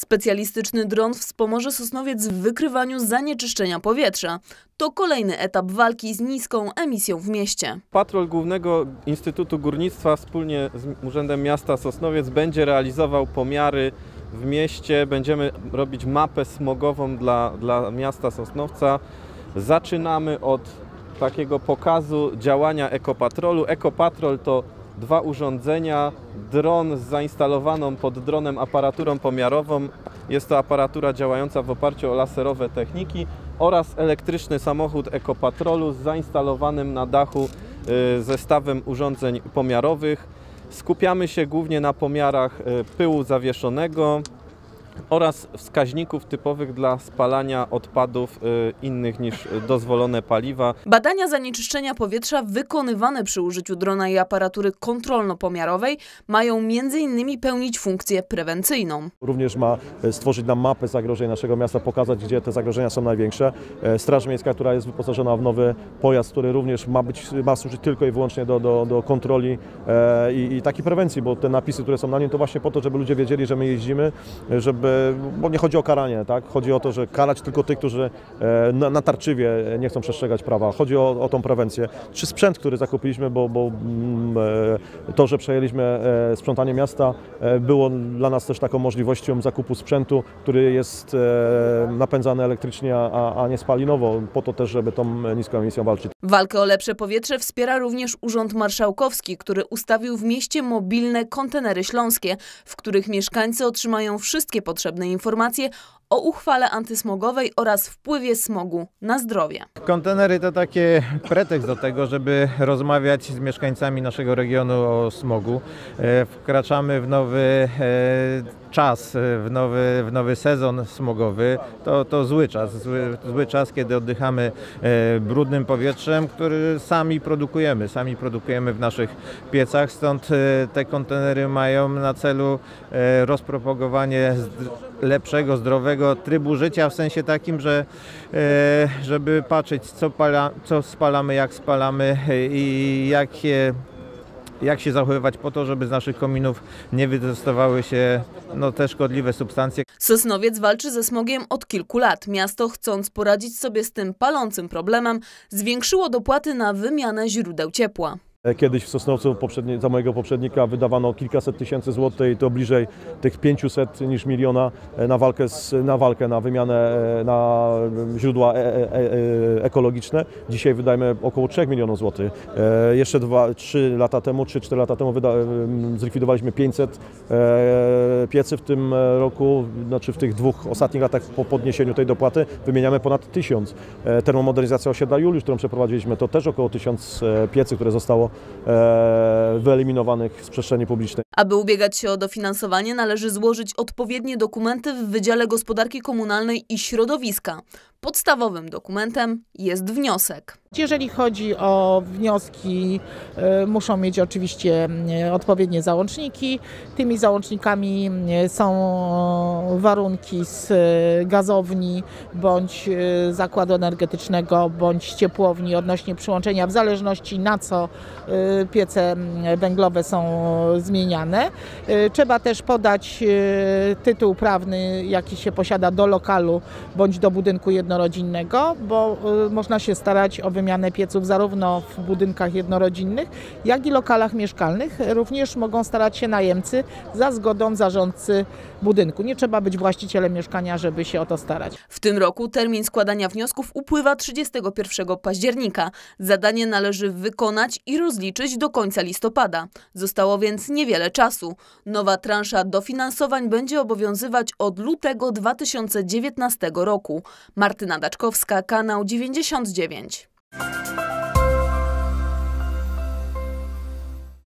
Specjalistyczny dron wspomoże Sosnowiec w wykrywaniu zanieczyszczenia powietrza. To kolejny etap walki z niską emisją w mieście. Patrol Głównego Instytutu Górnictwa wspólnie z Urzędem Miasta Sosnowiec będzie realizował pomiary w mieście. Będziemy robić mapę smogową dla miasta Sosnowca. Zaczynamy od takiego pokazu działania Ekopatrolu. Ekopatrol to 2 urządzenia, dron z zainstalowaną pod dronem aparaturą pomiarową. Jest to aparatura działająca w oparciu o laserowe techniki oraz elektryczny samochód Ekopatrolu z zainstalowanym na dachu zestawem urządzeń pomiarowych. Skupiamy się głównie na pomiarach pyłu zawieszonego oraz wskaźników typowych dla spalania odpadów innych niż dozwolone paliwa. Badania zanieczyszczenia powietrza wykonywane przy użyciu drona i aparatury kontrolno-pomiarowej mają m.in. pełnić funkcję prewencyjną. Również ma stworzyć nam mapę zagrożeń naszego miasta, pokazać, gdzie te zagrożenia są największe. Straż Miejska, która jest wyposażona w nowy pojazd, który również ma służyć tylko i wyłącznie do kontroli i takiej prewencji, bo te napisy, które są na nim, to właśnie po to, żeby ludzie wiedzieli, że my jeździmy, bo nie chodzi o karanie, tak? Chodzi o to, że karać tylko tych, którzy natarczywie nie chcą przestrzegać prawa. Chodzi o tą prewencję. Czy sprzęt, który zakupiliśmy, bo to, że przejęliśmy sprzątanie miasta, było dla nas też taką możliwością zakupu sprzętu, który jest napędzany elektrycznie, a nie spalinowo, po to też, żeby tą niską emisją walczyć. Walkę o lepsze powietrze wspiera również Urząd Marszałkowski, który ustawił w mieście mobilne kontenery śląskie, w których mieszkańcy otrzymają wszystkie potrzebne informacje o uchwale antysmogowej oraz wpływie smogu na zdrowie. Kontenery to taki pretekst do tego, żeby rozmawiać z mieszkańcami naszego regionu o smogu. Wkraczamy w nowy czas, w nowy sezon smogowy. To zły czas, kiedy oddychamy brudnym powietrzem, który sami produkujemy w naszych piecach. Stąd te kontenery mają na celu rozpropagowanie lepszego, zdrowego trybu życia, w sensie takim, że żeby patrzeć, co spalamy, jak spalamy i jak się zachowywać po to, żeby z naszych kominów nie wydostawały się te szkodliwe substancje. Sosnowiec walczy ze smogiem od kilku lat. Miasto, chcąc poradzić sobie z tym palącym problemem, zwiększyło dopłaty na wymianę źródeł ciepła. Kiedyś w Sosnowcu za mojego poprzednika wydawano kilkaset tysięcy złotych, to bliżej tych 500 niż miliona na wymianę na źródła ekologiczne. Dzisiaj wydajemy około 3 milionów złotych. Jeszcze 3-4 lata temu zlikwidowaliśmy 500 piecy w tym roku, znaczy w tych 2 ostatnich latach po podniesieniu tej dopłaty wymieniamy ponad 1000. Termomodernizacja osiedla Juliusz, którą przeprowadziliśmy, to też około 1000 piecy, które zostało wyeliminowanych z przestrzeni publicznej. Aby ubiegać się o dofinansowanie, należy złożyć odpowiednie dokumenty w Wydziale Gospodarki Komunalnej i Środowiska. Podstawowym dokumentem jest wniosek. Jeżeli chodzi o wnioski, muszą mieć oczywiście odpowiednie załączniki. Tymi załącznikami są warunki z gazowni, bądź zakładu energetycznego, bądź ciepłowni odnośnie przyłączenia, w zależności na co piece węglowe są zmieniane. Trzeba też podać tytuł prawny, jaki się posiada do lokalu, bądź do budynku jednorodzinnego, bo można się starać o wymianę pieców zarówno w budynkach jednorodzinnych, jak i lokalach mieszkalnych. Również mogą starać się najemcy za zgodą zarządcy budynku. Nie trzeba być właścicielem mieszkania, żeby się o to starać. W tym roku termin składania wniosków upływa 31 października. Zadanie należy wykonać i rozliczyć do końca listopada. Zostało więc niewiele czasu. Nowa transza dofinansowań będzie obowiązywać od lutego 2019 roku. Martyna Daczkowska, kanał 99.